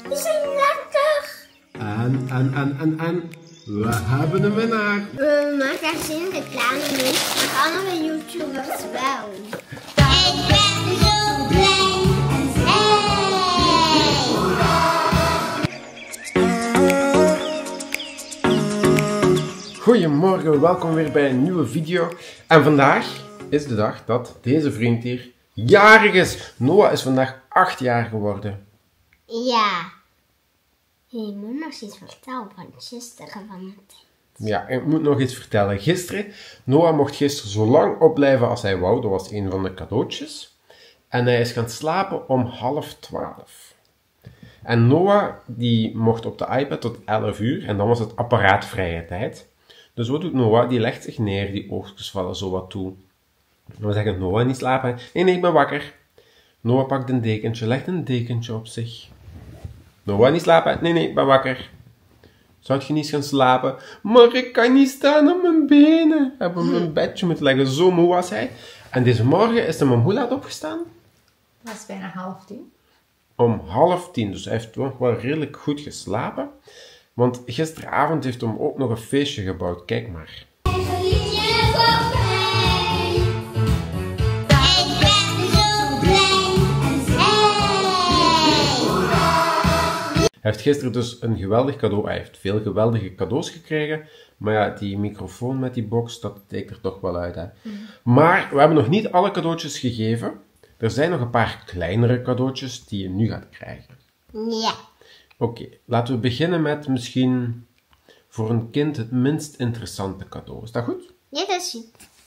Die zijn lekker. En. We hebben een winnaar. We maken geen reclame mee, maar andere YouTubers wel. Ik ben zo blij en Goedemorgen, welkom weer bij een nieuwe video. En vandaag is de dag dat deze vriend hier jarig is. Noah is vandaag 8 jaar geworden. Ja. Je moet nog iets vertellen van gisteren van het. Ja, ik moet nog iets vertellen. Noah mocht gisteren zo lang opblijven als hij wou. Dat was een van de cadeautjes. En hij is gaan slapen om 11:30. En Noah die mocht op de iPad tot 11 uur. En dan was het apparaatvrije tijd. Dus wat doet Noah? Die legt zich neer, die oogjes vallen zo wat toe. We zeggen, Noah, niet slapen. Nee, ik ben wakker. Noah pakt een dekentje, legt een dekentje op zich. Noah, niet slapen. Nee, ik ben wakker. Zou je niet gaan slapen? Maar ik kan niet staan op mijn benen. Ik heb op mijn bedje moeten leggen. Zo moe was hij. En deze morgen is hij om hoe laat opgestaan? Dat is bijna 9:30. Om 9:30. Dus hij heeft wel redelijk goed geslapen. Want gisteravond heeft hij ook nog een feestje gebouwd. Kijk maar. Hij heeft gisteren dus een geweldig cadeau. Hij heeft veel geweldige cadeaus gekregen. Maar ja, die microfoon met die box, dat steekt er toch wel uit. Hè? Maar we hebben nog niet alle cadeautjes gegeven. Er zijn nog een paar kleinere cadeautjes die je nu gaat krijgen. Ja. Oké, laten we beginnen met misschien voor een kind het minst interessante cadeau. Is dat goed? Ja, dat is goed.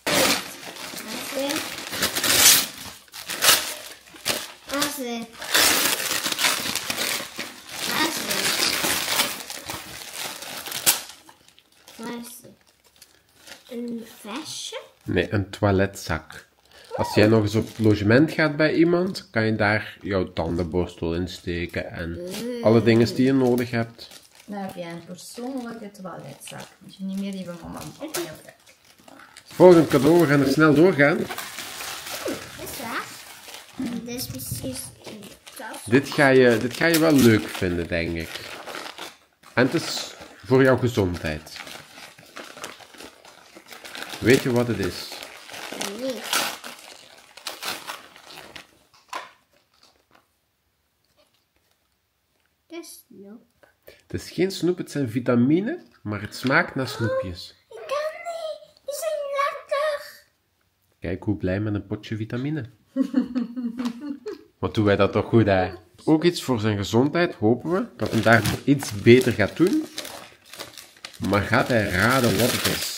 Een vestje? Nee, een toiletzak. Als jij nog eens op logement gaat bij iemand, kan je daar jouw tandenborstel in steken en alle dingen die je nodig hebt. Dan heb je een persoonlijke toiletzak. Moet je niet meer die bij mama gebruiken. Volgend cadeau, we gaan er snel doorgaan. Is waar? Dit is precies een tas. Dit ga je wel leuk vinden, denk ik. En het is voor jouw gezondheid. Weet je wat het is? Nee. Dat is snoep. Het is geen snoep, het zijn vitamine, maar het smaakt naar snoepjes. Ik kan niet. Die zijn lekker. Kijk hoe blij met een potje vitamine. Wat doen wij dat toch goed, hè? Ook iets voor zijn gezondheid, hopen we, dat hij daardoor iets beter gaat doen. Maar gaat hij raden wat het is?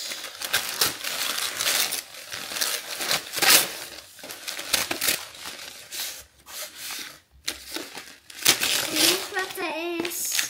Weet wat dat is?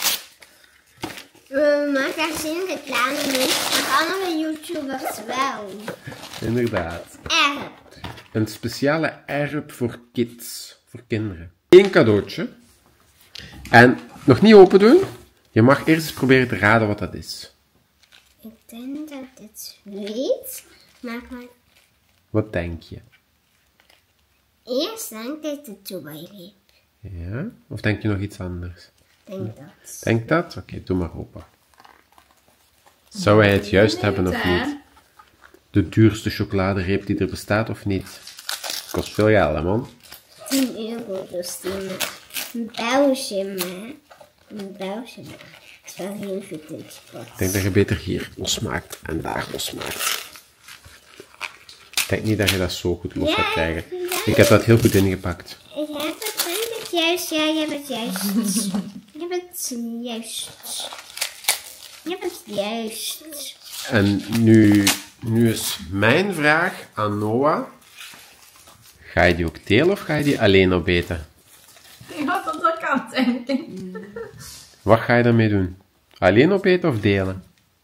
We maken geen reclame mee, maar andere YouTubers wel. Inderdaad. Erg. Een speciale erp voor kids, voor kinderen. Eén cadeautje. En nog niet open doen. Je mag eerst eens proberen te raden wat dat is. Ik denk dat ik het weet, maar Wat denk je? eerst denk ik de toebereid. Ja? Of denk je nog iets anders? Denk dat. Denk dat? Oké, doe maar open. Zou hij het juist hebben of niet? De duurste chocoladereep die er bestaat of niet? Kost veel geld, hè, man? 10 euro dus een Belgium, hè? Een Belgium. Dat is wel heel goed ingepakt. Ik denk dat je beter hier losmaakt en daar losmaakt. Ik denk niet dat je dat zo goed los gaat krijgen. Ik heb dat heel goed ingepakt. Ik heb het denk ik juist. Ja, je hebt het juist. Je hebt het juist. Je hebt het juist. En nu is mijn vraag aan Noah. Ga je die ook delen of ga je die alleen opeten? Ik had dat kan, denk ik. Wat ga je daarmee doen? Alleen opeten of delen?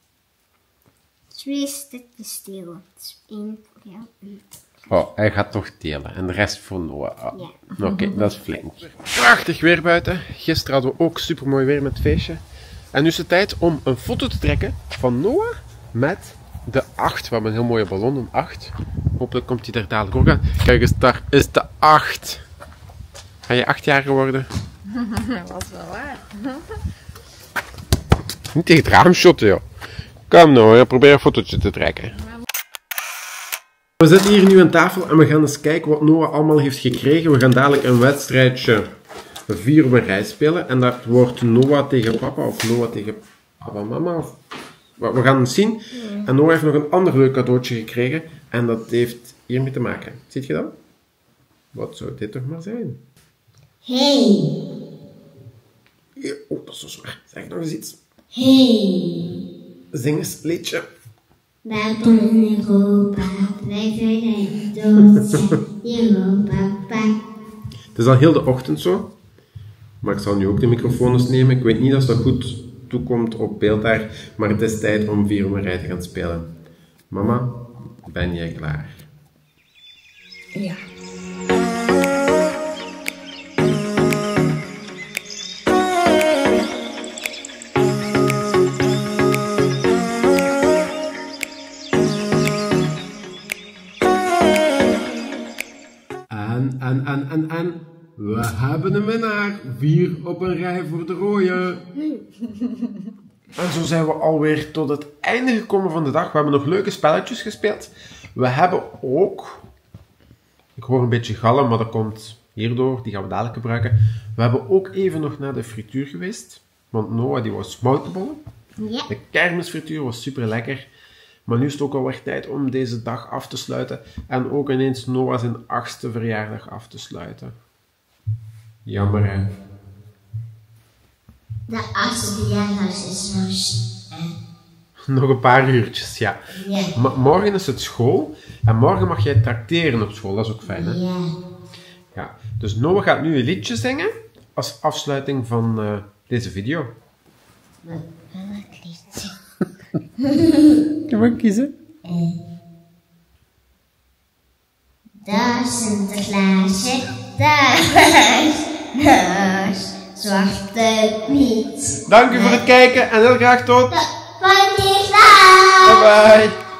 2 stukjes delen. Het is 1 voor jou. Oh, hij gaat toch delen. En de rest voor Noah. Oh. Ja. Oké, dat is flink. Prachtig weer buiten. Gisteren hadden we ook supermooi weer met het feestje. En nu is het tijd om een foto te trekken van Noah met de 8. We hebben een heel mooie ballon, een 8. Hopelijk komt hij er dadelijk ook aan. Kijk eens, daar is de 8. Ga je 8 jaar geworden? Dat was wel waar. Niet tegen het raam shotten, joh. Kom nou, probeer een fotootje te trekken. We zitten hier nu aan tafel en we gaan eens kijken wat Noah allemaal heeft gekregen. We gaan dadelijk een wedstrijdje 4 op een rij spelen. En dat wordt Noah tegen papa of Noah tegen papa en mama. Of... We gaan het zien. En Noah heeft nog een ander leuk cadeautje gekregen. En dat heeft hiermee te maken. Ziet je dat? Wat zou dit toch maar zijn? Hey. Ja, oh, dat is zo zwaar. Zeg nog eens iets. Hey. Zing eens een liedje. Welkom in Europa, wij zijn Europa. Het is al heel de ochtend zo. Maar ik zal nu ook de microfoon eens nemen. Ik weet niet of dat goed toekomt op beeld daar. Maar het is tijd om 4 op een rij te gaan spelen. Mama, ben jij klaar? Ja. En. We hebben een winnaar. 4 op een rij voor de rode. En zo zijn we alweer tot het einde gekomen van de dag. We hebben nog leuke spelletjes gespeeld. We hebben ook... Ik hoor een beetje galm, maar dat komt hierdoor. Die gaan we dadelijk gebruiken. We hebben ook even nog naar de frituur geweest. Want Noah die was smoutenbollen. Ja. De kermisfrituur was super lekker. Maar nu is het ook alweer tijd om deze dag af te sluiten. En ook ineens Noah zijn 8e verjaardag af te sluiten. Jammer hè. De 8e verjaardag is Nog een paar uurtjes, ja. Ja. Morgen is het school. En morgen mag jij trakteren op school. Dat is ook fijn hè. Ja. Ja. Dus Noah gaat nu een liedje zingen. Als afsluiting van deze video. Welk liedje? Je mag kiezen. Daar Sinterklaasje, daar zwarte Piet. Dank u voor het kijken en heel graag tot. Van die Bye bye.